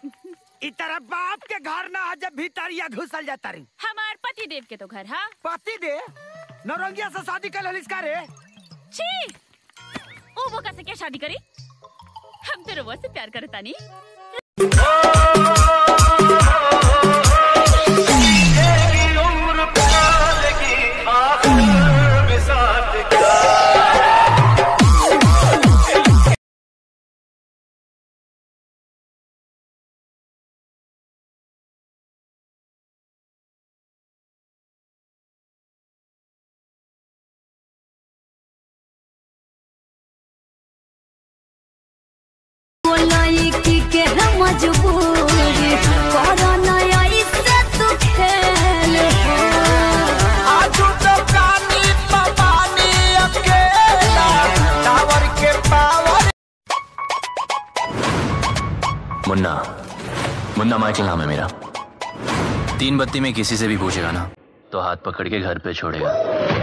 इतना बाप के घर ना जब भीतरिया घुसल जाता रही। हमार पति देव के तो घर हा। पति देव नौरंगिया से शादी कर लिस्का रे। छी, ओ वो कैसे क्या शादी करी? हम तो रोवा से प्यार करता नहीं। मुन्ना, मुन्ना माइकल नाम है मेरा। 3 बत्ती में किसी से भी पूछेगा ना तो हाथ पकड़ के घर पे छोड़ेगा।